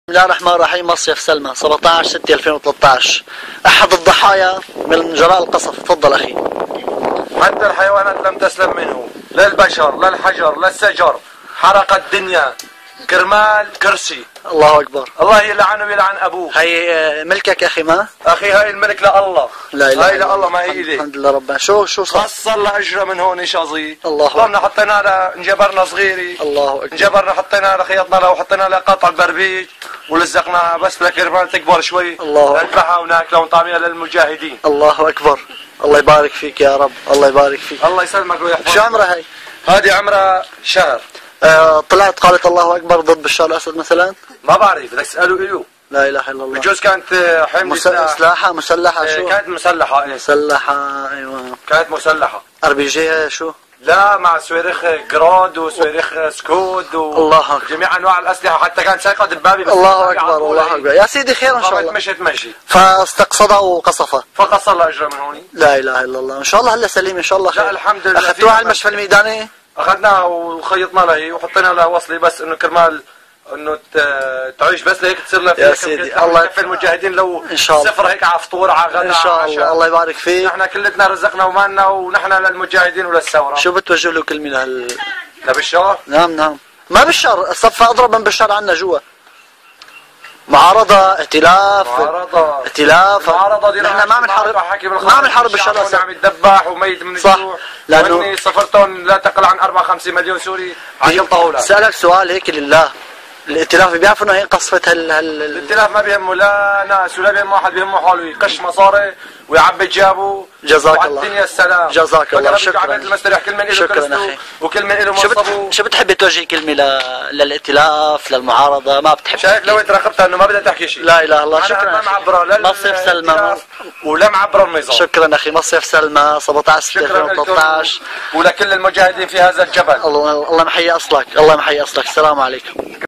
بسم الله الرحمن الرحيم. مصيف سلمى 17/6/2013. أحد الضحايا من جراء القصف. تفضل أخي. حتى الحيوانات لم تسلم منه، لا البشر لا الحجر لا الشجر. حرق الدنيا كرمال كرسي. الله أكبر. الله يلعنه ويلعن أبوه. هي ملكك أخي؟ ما أخي هاي الملك لله. لا إله هاي لله، ما هي إلي. الحمد لله ربنا. شو صار؟ خصر له أجره من هون شظي. الله ضمنا حطينا له، انجبرنا صغيري. الله أكبر. انجبرنا حطينا له، خيطنا له وحطينا له قطع بربيج ولزقناها بس لكرمال تكبر شوي. الله أكبر. نذبحها وناكلها ونطعميها للمجاهدين. الله أكبر. الله يبارك فيك يا رب. الله يبارك فيك. الله يسلمك ويحفظك. شو عمرها هي؟ هذه عمرها شهر. طلعت قالت الله أكبر ضد بشار الأسد مثلا؟ ما بعرف، بدك تسألوا إله. لا إله إلا الله. بجوز كانت حمل سلاحة مسلحة شو؟ كانت مسلحة. مسلحة أيوة. كانت مسلحة. RPG شو؟ لا، مع صواريخ جراد وصواريخ سكود الله أكبر. جميع أنواع الأسلحة، حتى كانت سايقة دبابة. بس الله أكبر. الله أكبر. يا سيدي خير إن شاء الله. مشت مشي فاستقصدها وقصفها. فقصر له أجره من هون. لا إله إلا الله. إن شاء الله هلا سليم إن شاء الله خير. لا الحمد لله. أخذتوها على المشفى الميداني؟ أخذناها وخيطنا له وحطينا له وصلي بس إنه كرمال انه تعيش بس لهيك تصير لها يا سيدي الله يكفي المجاهدين لو ان شاء الله صفر هيك على فطور على غدا ان شاء الله. الله يبارك فيك. نحن كلتنا رزقنا ومالنا ونحن للمجاهدين وللثوره. شو بتوجه له كلمه لبشار؟ نعم ما بشار الصف اضرب من بشار عنا جوا. معارضة ائتلاف المعارضة دي نحن ما بنحارب بشار الاسد. عم يتذبح وميت من الجوع. لانه سفرتهم لا تقل عن 54 مليون سوري عشان طاولة. سألك سؤال هيك لله، الائتلاف بيعرفوا انه هي قصفت الائتلاف ما بيهمه لا ناس ولا بيهمه واحد، بيهمه حاله يقش مصاري ويعبي جابه. جزاك الله. الدنيا السلام. جزاك الله. شكرا. كل من له كرسته وكل من له منصبه. شو بتحبي توجهي كلمة للائتلاف للمعارضة؟ ما بتحب؟ شايف لو انت راقبتها انه ما بدها تحكي شيء. لا اله الا الله. شكرا. ما معبره لا مصيف سلمى ولا معبره النظام. شكرا اخي. مصيف سلمى 17/6/2013. ولكل المجاهدين في هذا الجبل. الله محيي اصلك. الله محيي اصلك. السلام عليكم.